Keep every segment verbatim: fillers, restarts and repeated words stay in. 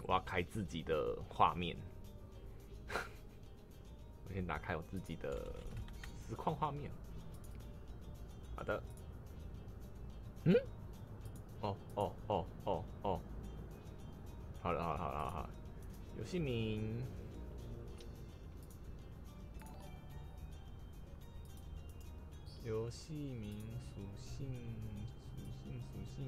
我要开自己的画面。我先打开我自己的实况画面。好的。嗯？哦哦哦哦哦。好了好了好了好了。游戏名。游戏名属性属性属性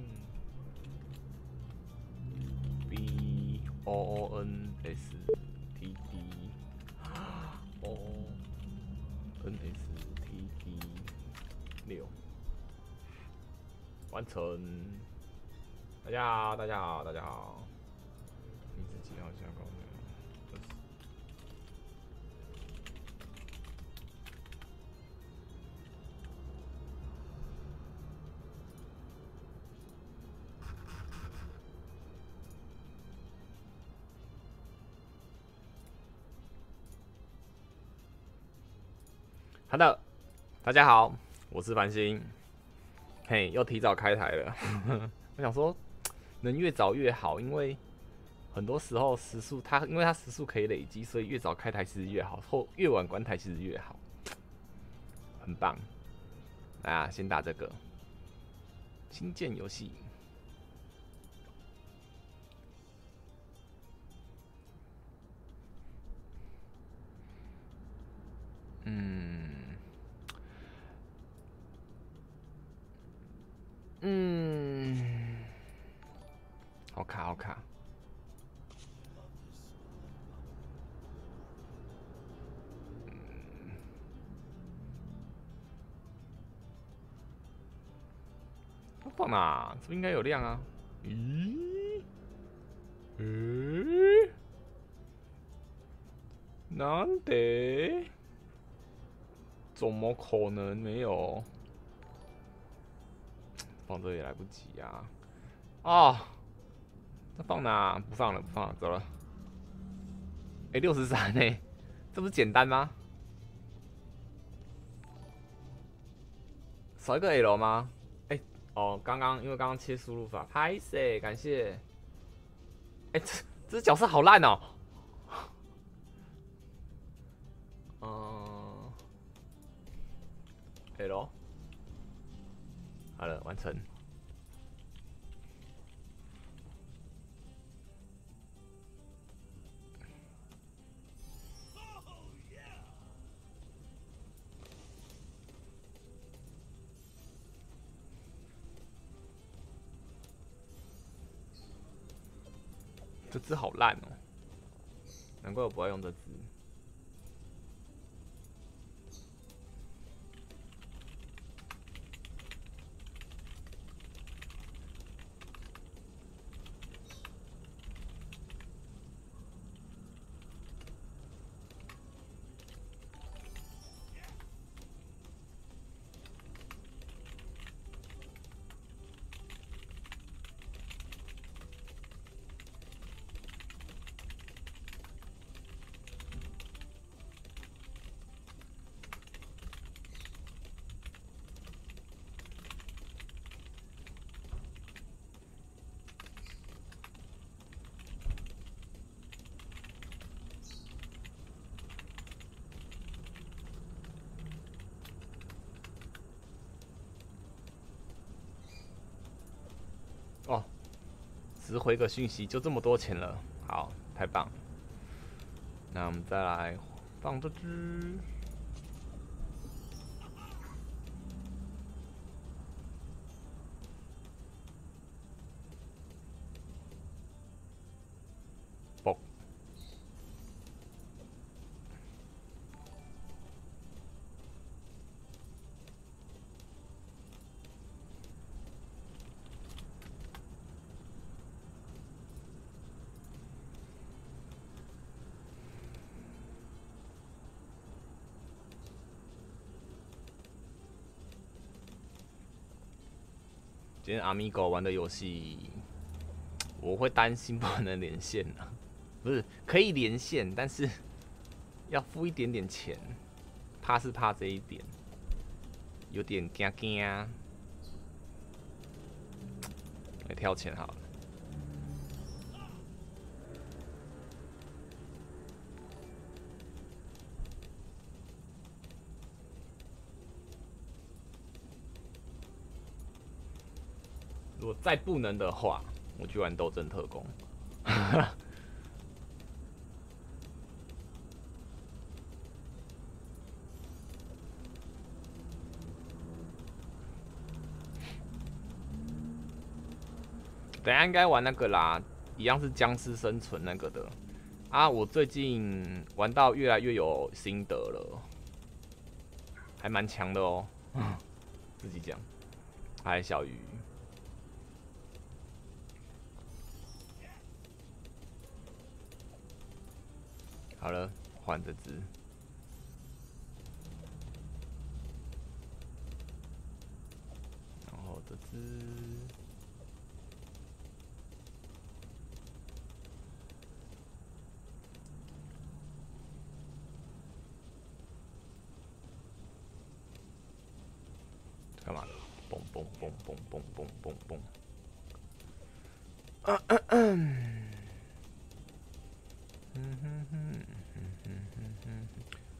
B O O N S T D O N S T D 六完成。大家好，大家好，大家好。名字几号加高的？好的，大家好，我是繁星。嘿，又提早开台了。我想说，能越早越好，因为很多时候时速它，因为它时速可以累积，所以越早开台其实越好，后越晚关台其实越好，很棒。来啊，先打这个新建游戏。嗯嗯，好卡好卡。放哪？这应该有亮啊？咦？诶？难得？怎么可能没有？放这也来不及啊！哦，那放哪？不放了，不放了，走了。哎，六十三呢？这不是简单吗？少一个 L 吗？哎、欸，哦，刚刚因为刚刚切输入法，拍谁？感谢。哎、欸，这这角色好烂哦。嗯 ，L， 好了，完成。这只好烂哦，难怪我不爱用这只。哦，只回个讯息就这么多钱了，好，太棒了。那我们再来放这只。爆！今天阿米狗玩的游戏，我会担心不能连线啊，不是可以连线，但是要付一点点钱，怕是怕这一点，有点惊惊。来跳钱好了。 如果再不能的话，我去玩斗争特工。等一下应该玩那个啦，一样是僵尸生存那个的啊。我最近玩到越来越有心得了，还蛮强的哦。自己讲，嗨，小鱼。好了，换这只。然后这只。干嘛？嘣嘣嘣嘣嘣嘣嘣嘣。嗯嗯嗯。嗯哼哼，嗯哼哼哼。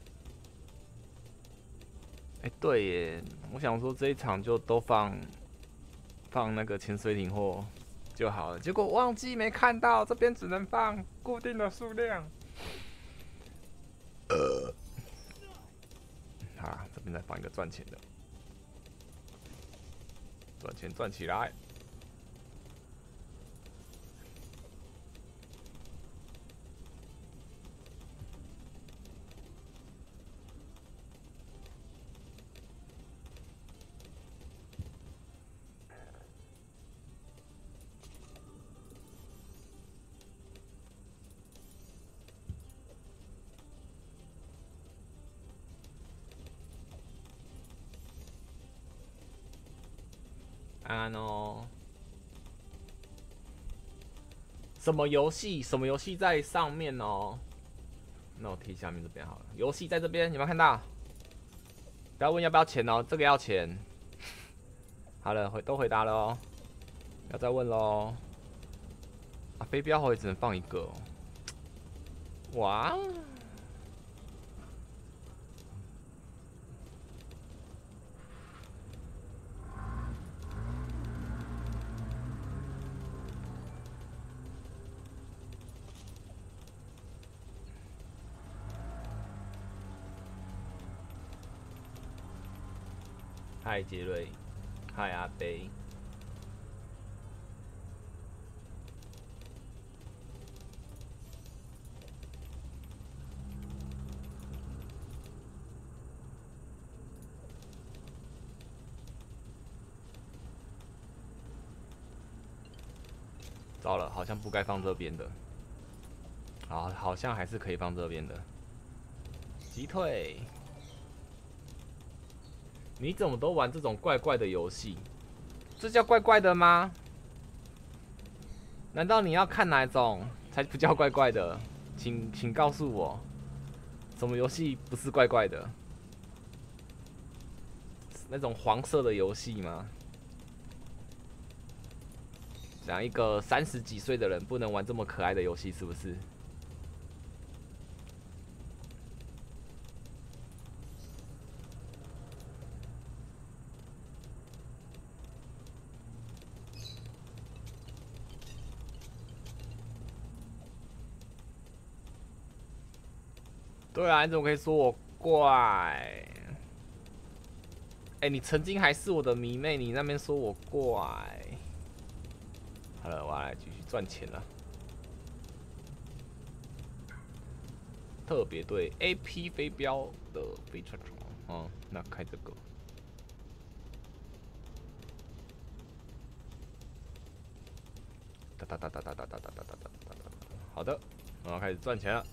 哎，对耶，我想说这一场就都放放那个潜水艇货就好了，结果忘记没看到，这边只能放固定的数量。呃，好啦，这边再放一个赚钱的，赚钱赚起来。啊 no， 什么游戏？什么游戏在上面哦？那我提下面这边好了。游戏在这边，有没有看到？不要问要不要钱哦，这个要钱。好了，回都回答了哦，不要再问喽。啊，飞镖盒也只能放一个哦。哇！嗨，杰瑞，嗨，阿飞。糟了，好像不该放这边的。好，好像还是可以放这边的。击退。你怎么都玩这种怪怪的游戏？这叫怪怪的吗？难道你要看哪种才不叫怪怪的？请请告诉我，什么游戏不是怪怪的？那种黄色的游戏吗？讲一个三十几岁的人不能玩这么可爱的游戏，是不是？对啊，你怎么可以说我怪？哎、欸，你曾经还是我的迷妹，你那边说我怪。好了，我要来继续赚钱了。特别对 A P 飞镖的飞船船，哦，那开这个。哒哒哒哒哒哒哒哒哒哒哒哒哒。好的，我要开始赚钱了。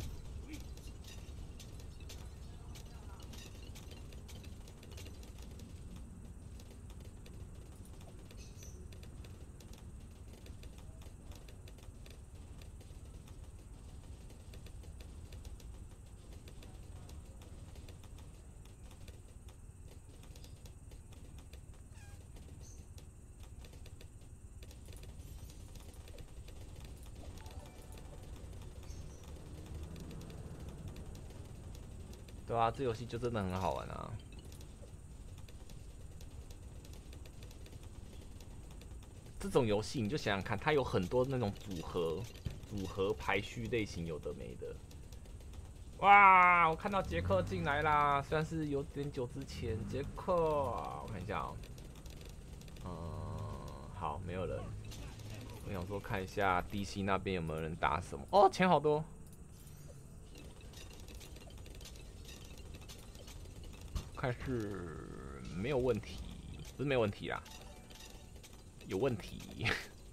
对啊，这游戏就真的很好玩啊！ 这种游戏你就想想看，它有很多那种组合、组合排序类型，有的没的。哇，我看到杰克进来啦，虽然是有点久之前。杰克，我看一下哦、喔，嗯，好，没有人。我想说看一下 D C 那边有没有人打什么。哦，钱好多。看是没有问题，不是没有问题啦，有问题。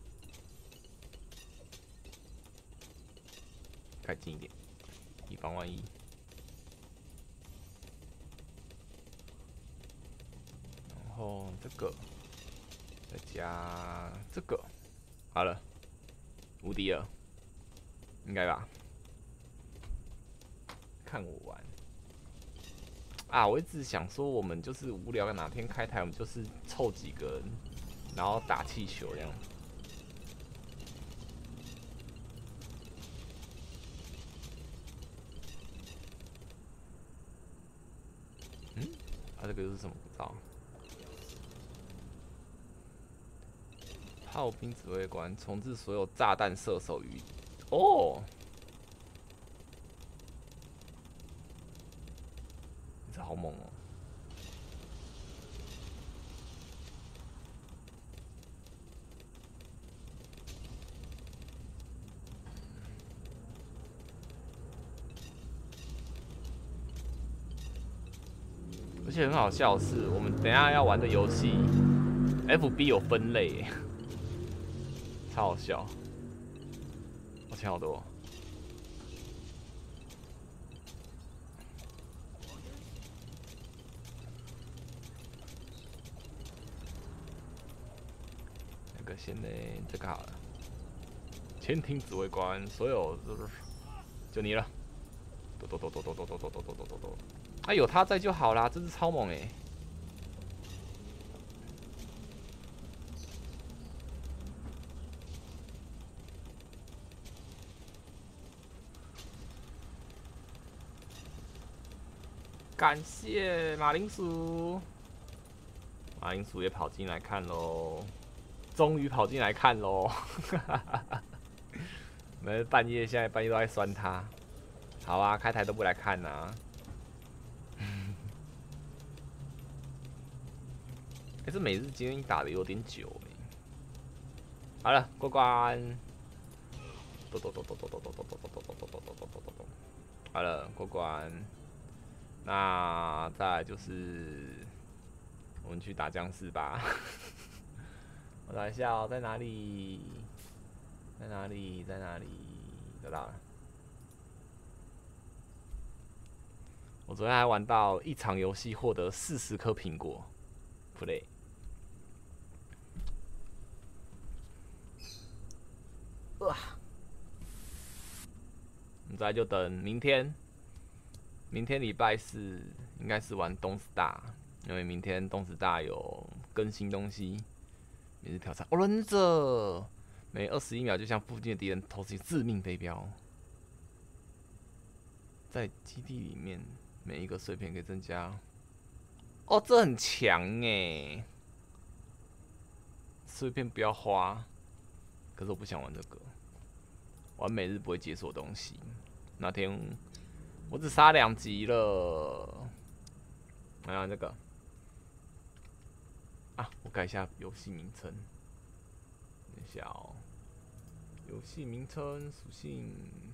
开近一点，以防万一。然后这个，再加这个，好了，无敌了，应该吧？看我玩啊！我一直想说，我们就是无聊，哪天开台，我们就是凑几个人，然后打气球这样。嗯，他、啊、这个又是什么不知道？炮兵指挥官重置所有炸弹射手与哦，这好猛哦！而且很好笑的是，我们等一下要玩的游戏 ，F B 有分类，超好笑。我钱好多。那个先呢，这个好了。潜艇指挥官，所有就是就你了。咚咚咚咚咚咚咚咚咚咚咚咚。啊，有他在就好啦，真是超猛哎、欸！感谢马铃薯，马铃薯也跑进来看喽，终于跑进来看喽！我们半夜现在半夜都在酸他，好啊，开台都不来看呐、啊。可是每日今天打的有点久哎。好了，过关。咚咚咚咚咚咚咚咚咚咚咚咚咚咚咚咚咚。好了，过关。那再来就是我们去打僵尸吧。我找一下哦，在哪里？在哪里？在哪里？找到了。我昨天还玩到一场游戏获得四十颗苹果 ，play。哇！我们再来就等明天，明天礼拜四应该是玩东石大，因为明天东石大有更新东西，每日挑战。哦，忍者每二十一秒就向附近的敌人投出致命飞镖，在基地里面每一个碎片可以增加。哦，这很强哎！碎片不要花，可是我不想玩这个。玩每日不会解锁东西。那天我只杀两级了。还有这个啊，我改一下游戏名称。等一下哦，游戏名称属性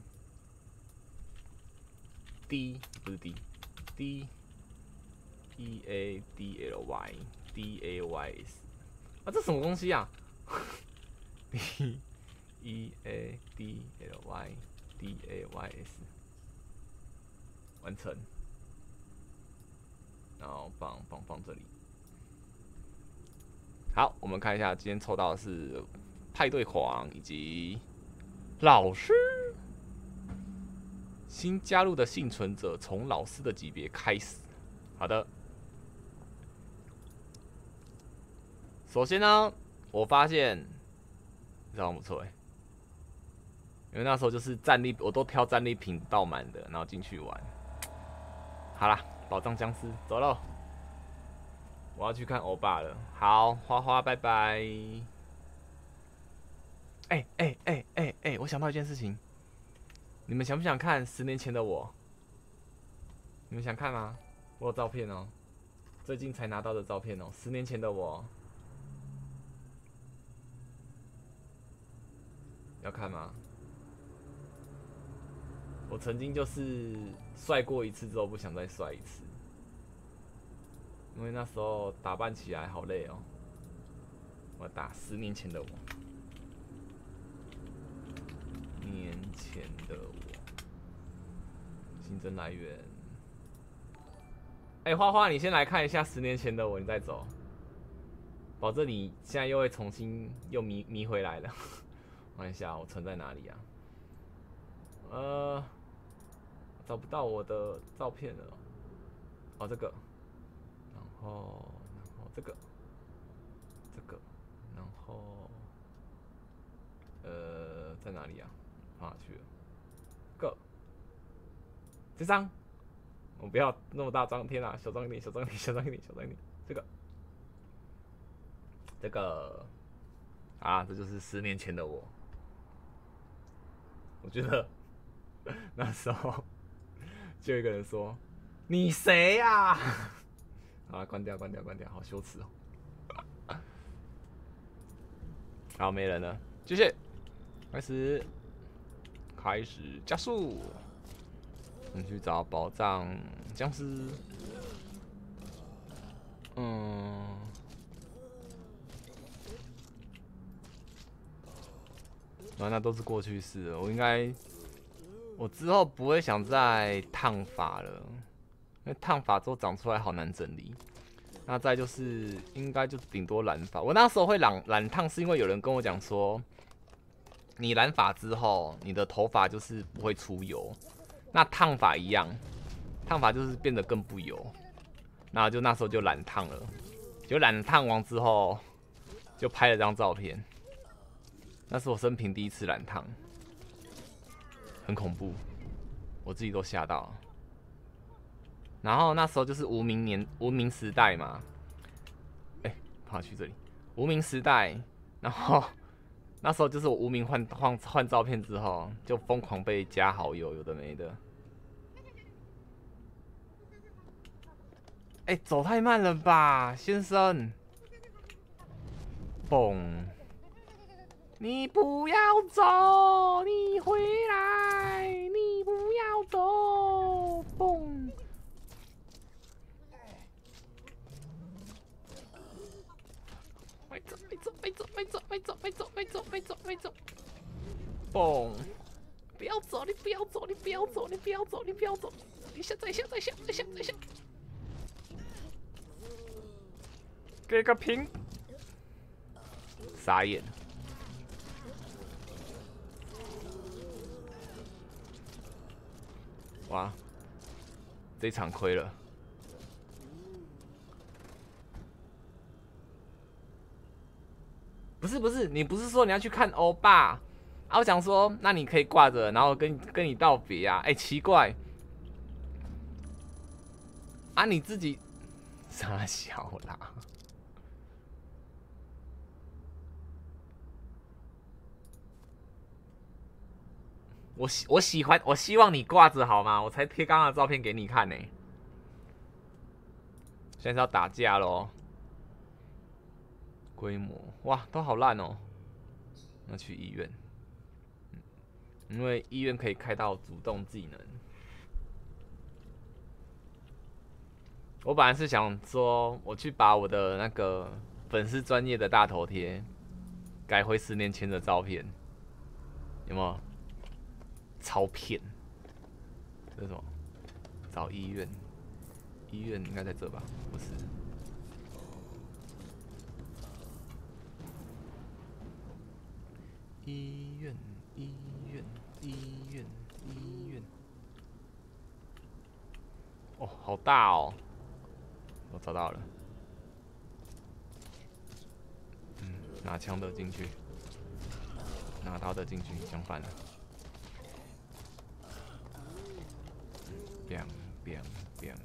D 不是 D，D E A D L Y D A Y S 啊，这什么东西啊？D E A D L Y D A Y S 完成，然后放放放这里。好，我们看一下今天抽到的是派对狂以及老师。新加入的幸存者从老师的级别开始。好的。首先呢，我发现这样不错哎，因为那时候就是战力，我都挑战力品到满的，然后进去玩。好啦，宝藏僵尸走喽！我要去看欧巴了。好，花花拜拜。 哎哎哎哎哎，我想到一件事情，你们想不想看十年前的我？你们想看吗？我有照片哦，最近才拿到的照片哦，十年前的我，要看吗？我曾经就是帅过一次之后不想再帅一次，因为那时候打扮起来好累哦。我打十年前的我，年前的我，新增来源。哎、欸，花花，你先来看一下十年前的我，你再走，保证你现在又会重新又迷迷回来了。我看一下我存在哪里啊？呃，找不到我的照片了。哦，这个，然后，然后这个，这个，然后，呃，在哪里啊？跑哪去了？个，这张，我不要那么大张，天啊，小张一点，小张一点，小张一点，小张一点。这个，这个，啊，这就是十年前的我。我觉得那时候就有一个人说：“你谁呀、啊？”好了，关掉，关掉，关掉，好羞耻哦。好，没人了，继续，开始，开始加速。我们去找宝藏僵尸。嗯，啊，那都是过去式了。我应该，我之后不会想再烫发了，因为烫发之后长出来好难整理。那再就是应该就顶多染发。我那时候会染染烫，是因为有人跟我讲说，你染发之后，你的头发就是不会出油。那烫发一样，烫发就是变得更不油。那就那时候就染烫了，就染烫完之后，就拍了张照片。那是我生平第一次染烫，很恐怖，我自己都吓到了。然后那时候就是无名年无名时代嘛，哎、欸，跑去这里，无名时代，然后那时候就是我无名换换换照片之后，就疯狂被加好友，有的没的。哎、欸，走太慢了吧，先生！嘣！你不要走，你回来！你不要走，嘣！快走，快走，快走，快走，快走，快走，快走，快走，快走！嘣！不要走，你不要走，你不要走，你不要走，你不要走！等一下，再下，再下，再下，再下！给个屏！傻眼！哇，这一场亏了。不是不是，你不是说你要去看欧巴？啊，我想说，那你可以挂着，然后跟跟你道别啊。哎、欸，奇怪，啊你自己傻小啦。我喜我喜欢，我希望你挂着好吗？我才贴刚刚的照片给你看呢、欸。现在是要打架咯。规模哇，都好烂哦。那去医院，因为医院可以开到主动技能。我本来是想说，我去把我的那个粉丝专业的大头贴改回十年前的照片，有没有？超骗！这是什么？找医院，医院应该在这吧？不是。医院，医院，医院，医院。哦，好大哦！我找到了。嗯，拿枪的进去，拿刀的进去，相反了。biang biang biang。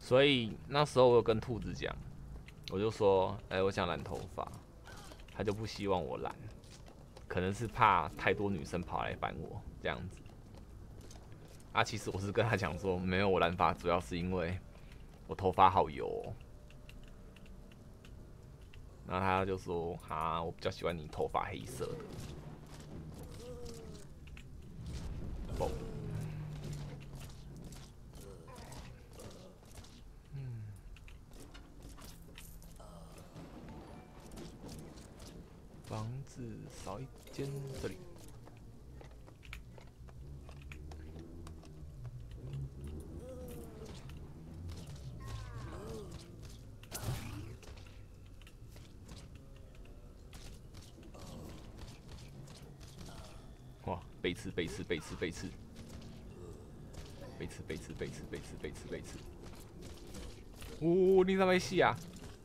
所以那时候我有跟兔子讲，我就说，哎、欸，我想染头发，他就不希望我染，可能是怕太多女生跑来烦我这样子。啊，其实我是跟他讲说，没有我染发，主要是因为我头发好油、喔。然后他就说，哈，我比较喜欢你头发黑色的。哦，嗯，房子少一间，这里。哇，背刺背刺背刺背刺，背刺背刺背刺背刺背刺背刺。哦，你怎么死啊？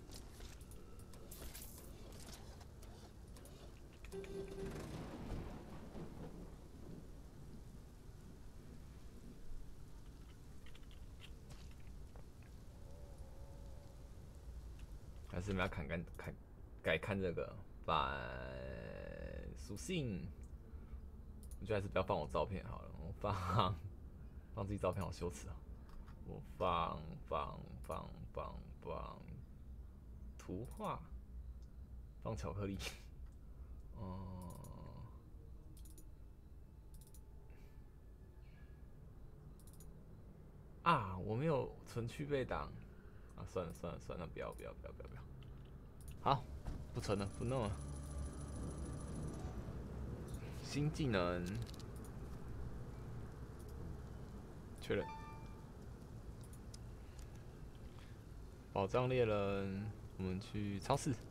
还是我们要看看看改看这个反属性。我觉得还是不要放我照片好了，我放放自己照片好羞耻啊！我放放放放放图画，放巧克力，嗯，啊，我没有存去备档啊，算了算了算了，不要不要不要不要不要，好，不存了，不弄了。新技能，确认。宝藏猎人，我们去超市。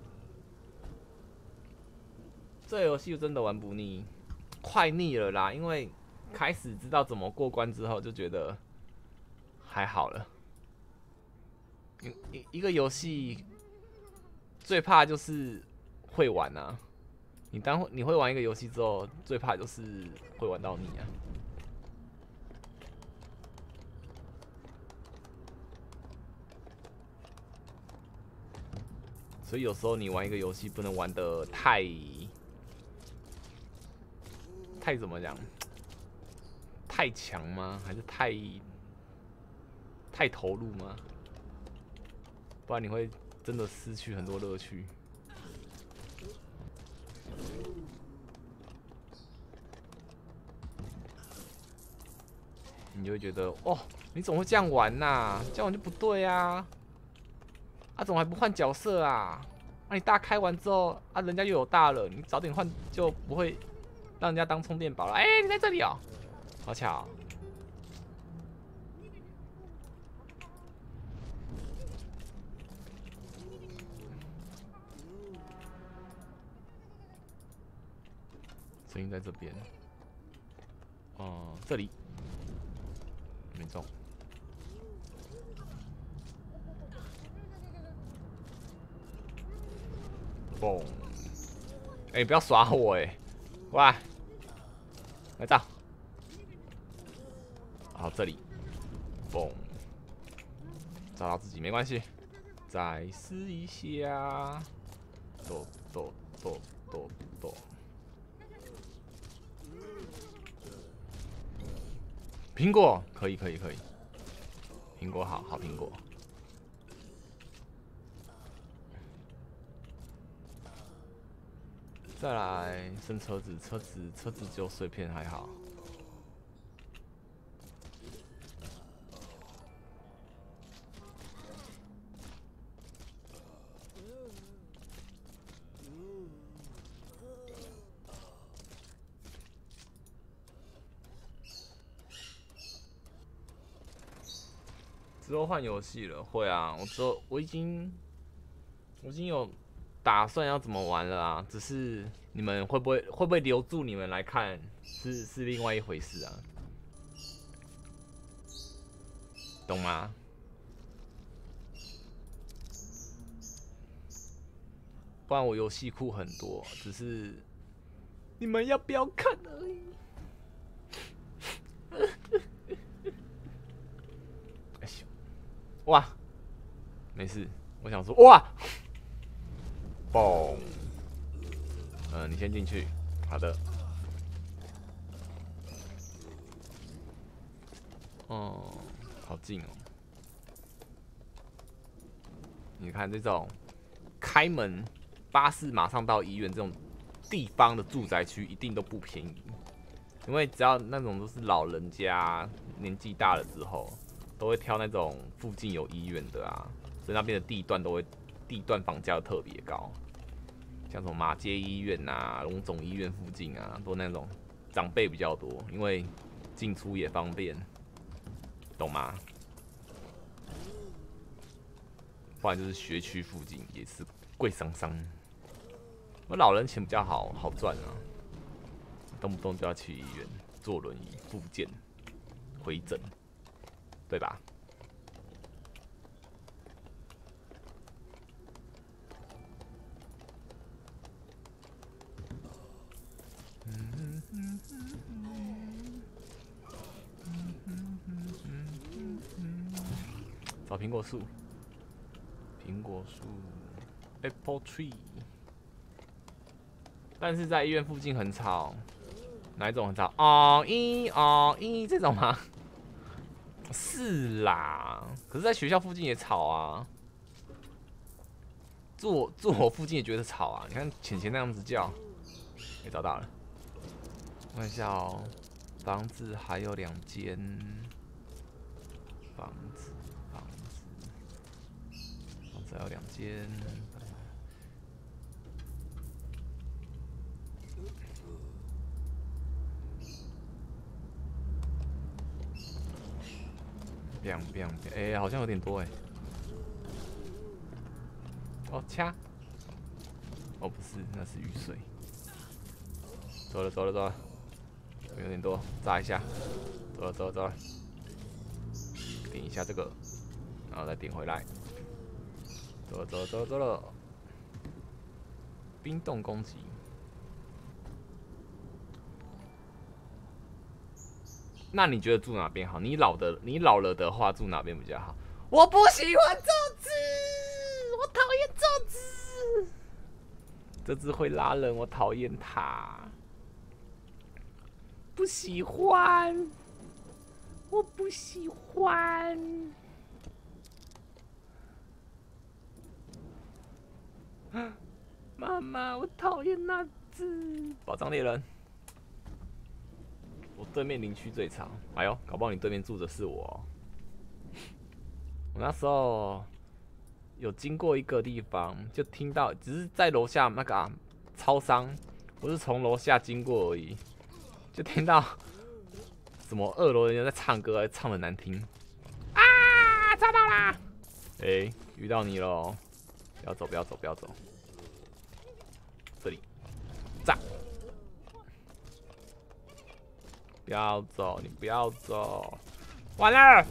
这游戏真的玩不腻，快腻了啦！因为开始知道怎么过关之后，就觉得还好了。一一个游戏最怕就是会玩啊！你当你会玩一个游戏之后，最怕就是会玩到腻啊。所以有时候你玩一个游戏不能玩得太太怎么讲？太强吗？还是太太投入吗？不然你会真的失去很多乐趣。你就会觉得，哦，你怎么会这样玩呐、啊？这样玩就不对啊！啊，怎么还不换角色啊？啊，你大开完之后，啊，人家又有大了，你早点换就不会让人家当充电宝了。哎、欸，你在这里哦，好巧。声音在这边。哦、嗯，这里没中。嘣！哎、欸，不要耍我哎、欸！喂，来照。好，这里，嘣，找到自己没关系，再试一下。躲躲躲躲躲。苹果可以可以可以，苹果好好苹果。再来升车子，车子车子只有碎片还好。之后换游戏了，会啊，我之后我已经我已经有打算要怎么玩了啊，只是你们会不会会不会留住你们来看，是是另外一回事啊，懂吗？不然我游戏库很多，只是你们要不要看而已。哎呦， 没事。我想说，哇，嘣，嗯，你先进去，好的。哦，好近哦。你看这种开门巴士马上到医院这种地方的住宅区，一定都不便宜。因为只要那种都是老人家年纪大了之后，都会挑那种附近有医院的啊，所以那边的地段都会地段房价都特别高，像什么马街医院啊、龙总医院附近啊，都那种长辈比较多，因为进出也方便，懂吗？不然就是学区附近也是贵桑桑。我老人钱比较好好赚啊。动不动就要去医院坐轮椅复健、回诊，对吧？找苹果树，苹果树 ，Apple Tree。但是在医院附近很吵。哪一种很吵？哦咦哦咦这种吗？是啦，可是在学校附近也吵啊。住我住我附近也觉得吵啊。你看浅浅那样子叫，也、欸、找到了。我看一下哦，房子还有两间，房子房子房子还有两间。biang biang biang， 哎，好像有点多哎。哦，掐。哦，不是，那是雨水。走了走了走了，有点多，炸一下。走了走了走了，点一下这个，然后再点回来。走了走了走了走了。冰冻攻击。那你觉得住哪边好？你老的，你老了的话住哪边比较好？我不喜欢这只，我讨厌这只，这只会拉人，我讨厌它，不喜欢，我不喜欢。妈妈，我讨厌那只宝藏猎人。我对面邻居最吵，哎呦，搞不好你对面住的是我、哦。我那时候有经过一个地方，就听到，只是在楼下那个、啊、超商，我是从楼下经过而已，就听到什么二楼人在唱歌，还唱得难听。啊，抓到啦！哎、欸，遇到你喽！不要走，不要走，不要走。这里，炸！不要走，你不要走！完了！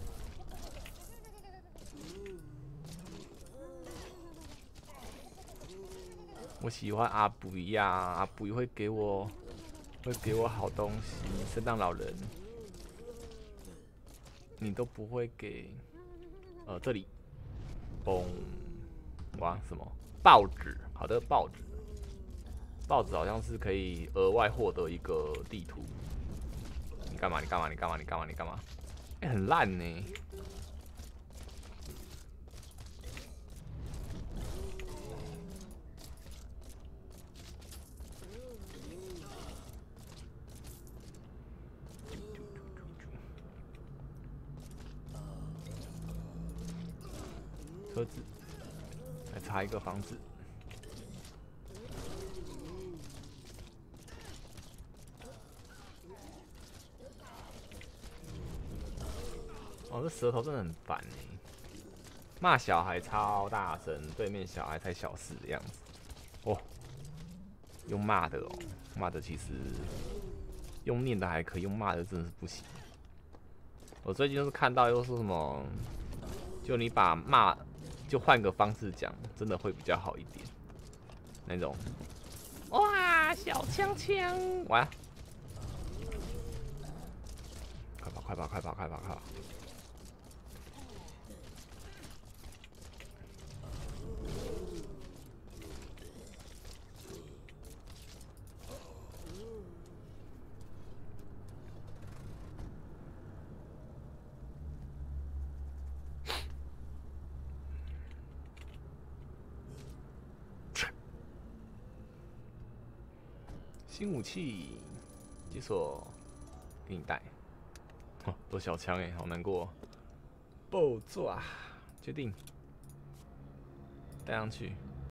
我喜欢阿布呀，阿布会给我，会给我好东西。圣诞老人，你都不会给。呃，这里，嘣，哇，什么？报纸？好的，报纸。报纸好像是可以额外获得一个地图。你干嘛？你干嘛？你干嘛？你干嘛？你干嘛？哎、欸，很烂呢。车子，来查一个房子。哦，这舌头真的很烦哎！骂小孩超大声，对面小孩才小四的样子。哦，用骂的哦，骂的其实用念的还可以，用骂的真的是不行。我最近就是看到又说什么，就你把骂就换个方式讲，真的会比较好一点。那种，哇，小枪枪，哇！快跑，快跑，快跑，快跑，快跑！ 新武器，解锁，给你带。哦，都小枪哎，好难过。爆抓，决定带上去。